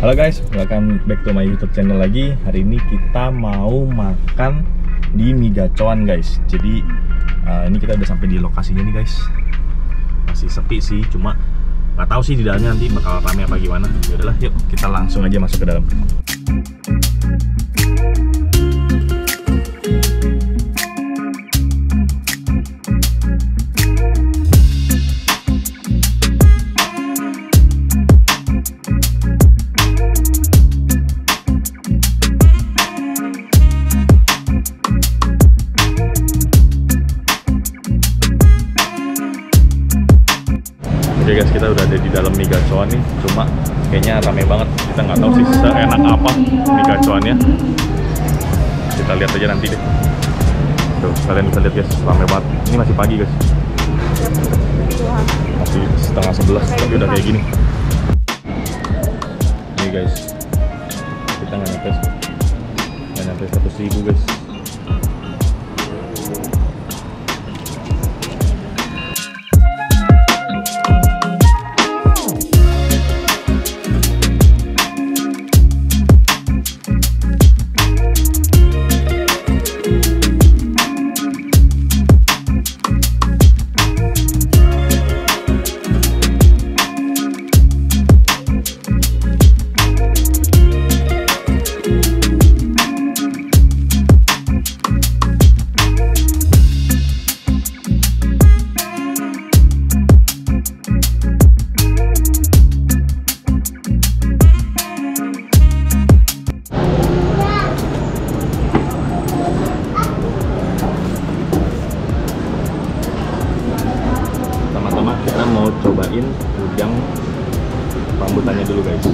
Halo guys, welcome back to my YouTube channel lagi. Hari ini kita mau makan di Mie Gacoan guys. Jadi ini kita udah sampai di lokasinya nih guys. Masih sepi sih, cuma nggak tahu sih di dalamnya nanti bakal rame apa gimana. Yaudahlah, yuk kita langsung aja masuk ke dalam. Oke guys, kita udah ada di dalam Mie Gacoan nih. Cuma kayaknya rame banget. Kita nggak tahu sih seenak apa Mie Gacoannya. Kita lihat aja nanti deh. Tuh, kalian bisa lihat guys, rame banget. Ini masih pagi guys. Masih setengah 11, tapi udah kayak gini. Nih guys, kita nggak nyampe 100.000 guys. Kita mau cobain udang rambutannya dulu guys.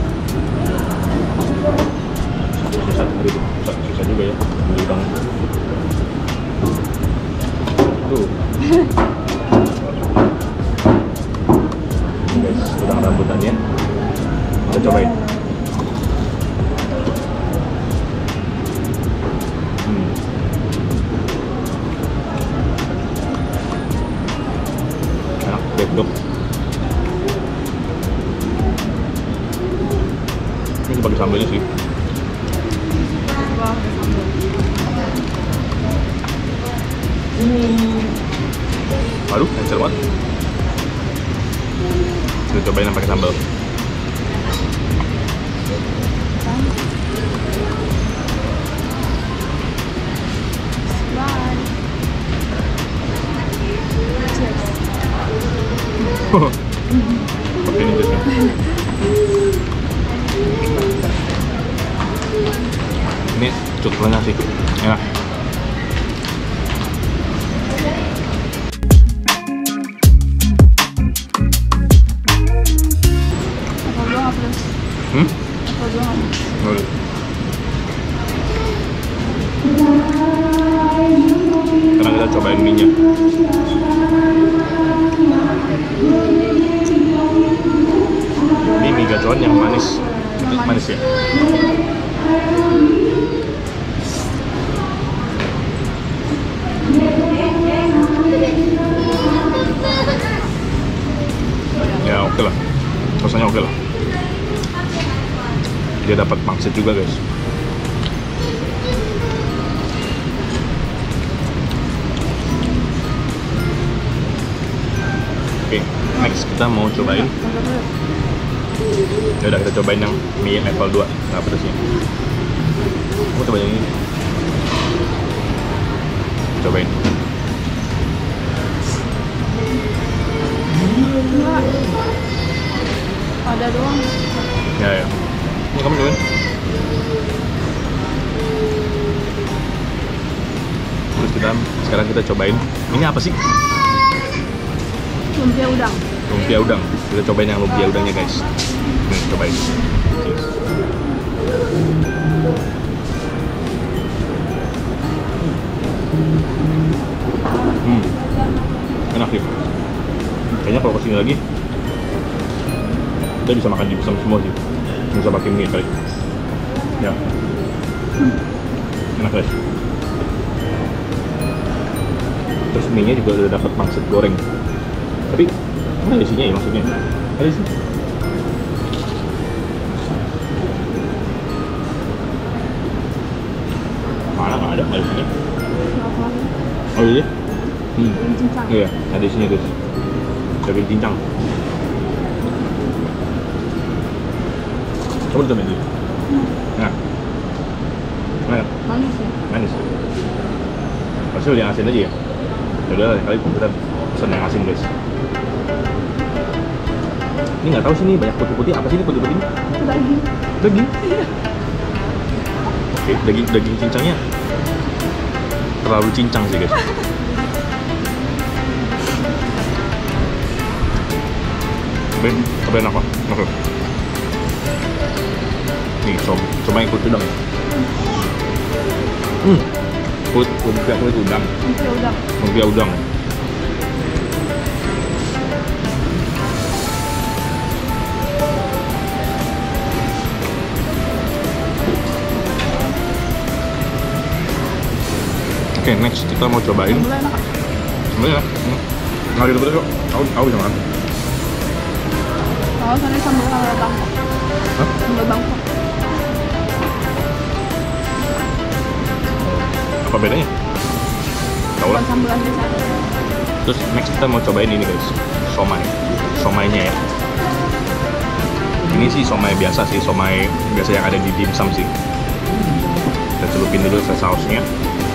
Susah juga ya beli udang. Tuh. Ini guys, udang rambutannya. Kita cobain. Dok. Ini pakai sambalnya sih. Aduh, encer banget. Kita cobain yang pakai sambal. Oke, ini jasnya. Ini cutlannya sih enak. Sekarang kita cobain mie-nya. Ini Mie Gacoan yang manis. Manis ya. Ya oke lah. Rasanya oke lah. Dia dapat pangsit juga guys. Oke, next kita mau cobain. Ya udah, kita cobain yang mie level 2, nggak pedasnya. Aku cobain yang ini. Cobain. Enggak. Ada doang. Ya. Ini kamu cobain. Terus sekarang kita cobain. Ini apa sih? Lumpia udang. Lumpia udang. Kita cobain yang lumpia udangnya guys. Nih, cobain. Cheers. Enak sih. Kayaknya kalau kesini lagi kita bisa makan dimsum semua sih. Bisa pakai mie kali. Ya. Enak guys. Terus mie-nya juga udah dapat pangsit goreng. Tapi mana isinya ya maksudnya? Ada sih. nggak ada di sini. Apa? Oh iya? Daging cincang. Iya, ada di sini guys. Daging cincang. Coba cobain dulu. Nah, nah, Manis ya? manis. Harusnya yang asin aja ya. Udah kali kita pesan yang asin guys. Ini nggak tahu sih nih banyak putih-putih apa sih ini putih-putih? Itu daging. Daging. Iya. Oke, daging cincangnya terlalu cincang sih guys. Cobain apa? Oke. Nih, cobain kulit udang. Kulit udang. Lumpia udang. Lumpia udang. Oke, next kita mau cobain. Sambal enak. Sebenarnya, ngalir betul kok. Aku bisa makan. Oh, sana sambal Bangkok. Hah? Sambal Bangkok. Apa bedanya? Tahu lah. Bukan sambalan biasa. Terus next kita mau cobain ini guys, somainya ya. Ini sih somai biasa sih, somai biasa yang ada di dimsum sih. Kita celupin dulu ke sausnya.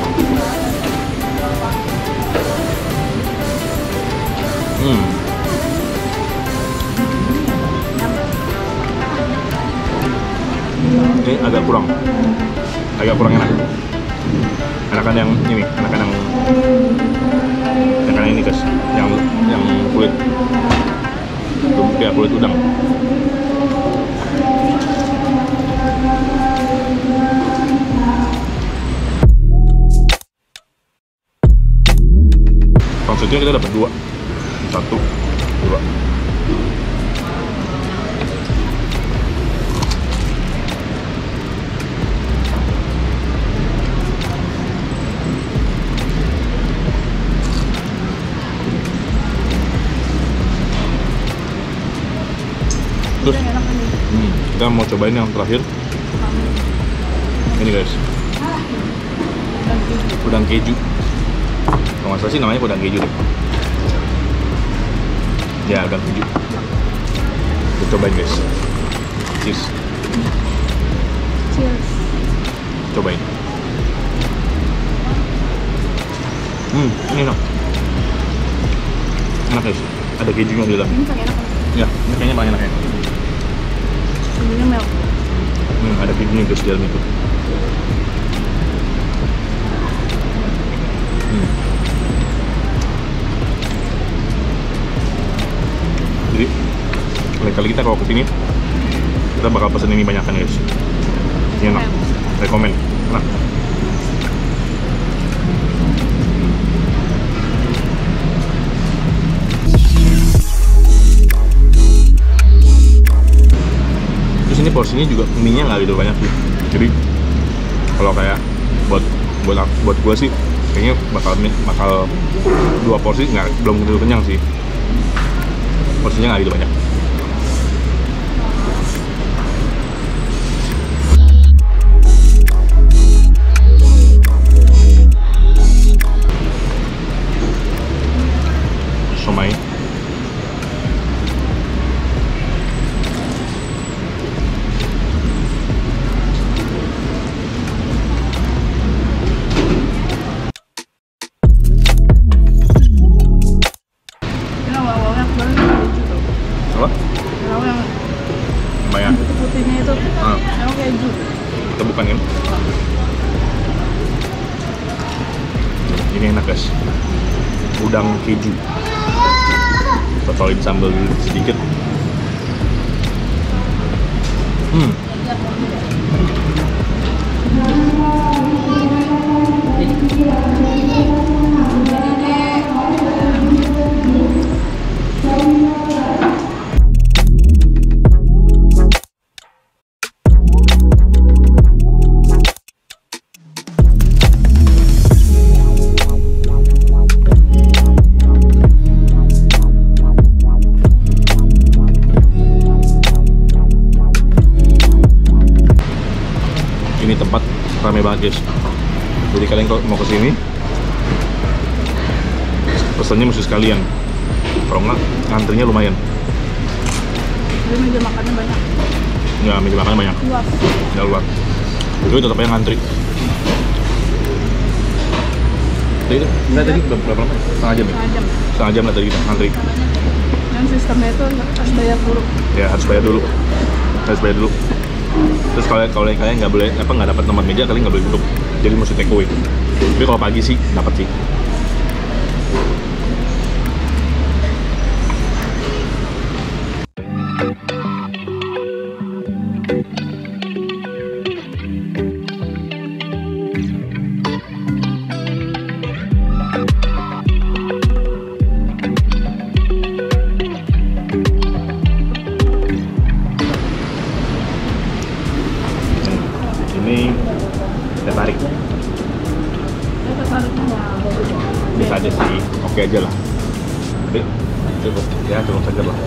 Ini agak kurang enak. Enakan yang ini guys, yang kulit lumpia kulit udang. Maksudnya kita dapat 2, 1, 2. Terus Enak ini. kita mau cobain yang terakhir. Ini guys, udang keju. Kalau nggak salah sih namanya udang keju deh. Ya, udang keju. Kita cobain guys. Cheers. Cheers. Cobain. Ini enak. Enak guys. Ada kejunya di dalam. Ini paling enak. Ya, ini kayaknya paling enak ya. Ini milk. Ada kejunya guys di dalam itu. Jadi lain kali kita kalau kesini kita bakal pesen ini banyak kan guys. Ini enak. Rekomen. Enak. Terus ini porsinya juga mie-nya nggak gitu banyak sih. Jadi kalau kayak buat gue sih kayaknya bakal 2 porsi belum tentu kenyang sih. Porsinya nggak gitu banyak. Somai. Ini awal-awalnya kemarin keju tuh. Apa? Yang Lumayan. putih-putihnya itu. Ah. Yang keju. Kita bukan kan? Ini enak guys. Udang keju. Totalin sambal dulu sedikit. Ini tempat ramai banget guys. Jadi kalian kalau mau kesini pesannya mesti sekalian. Kalau nggak ngantrinya lumayan. Jadi meja makannya banyak. Ya, meja makannya banyak. Luas. Ya luar. Tapi tetap aja ngantri. Tadi itu, enggak tadi berapa lama? Setengah jam ya? Setengah jam. Setengah jam lah tadi kita ngantri. Dan sistemnya itu harus bayar dulu. Ya harus bayar dulu. Harus bayar dulu. Terus kalau kalian nggak boleh nggak dapat nomor meja, kalian nggak boleh duduk. Jadi mesti take away. Tapi kalau pagi sih dapat sih. Ini teh tarik. Kita tariknya nggak Biasa aja sih, oke aja lah. Tapi cukup, ya cukup saja lah.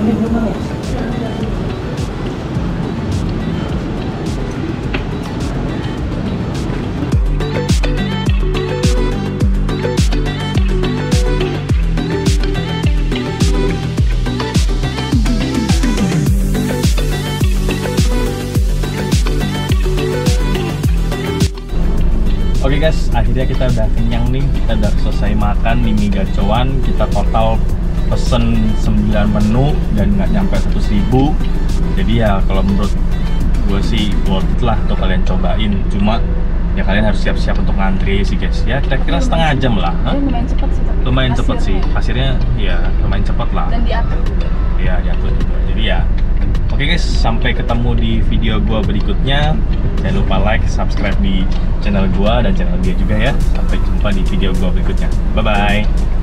Oke guys, akhirnya kita udah kenyang nih. Kita udah selesai makan di mie gacoan. Kita total pesen 9 menu dan nggak nyampe 1.000. Jadi ya kalau menurut gue sih worth it lah untuk kalian cobain. Cuma ya kalian harus siap-siap untuk ngantri sih guys. Ya kira-kira setengah jam lah. Ini lumayan cepat sih tapi. Lumayan cepet sih. Hasilnya ya lumayan cepet lah. Dan diatur juga. Ya diatur juga. Jadi ya oke guys, sampai ketemu di video gua berikutnya. Jangan lupa like, subscribe di channel gua dan channel dia juga ya. Sampai jumpa di video gua berikutnya. Bye bye.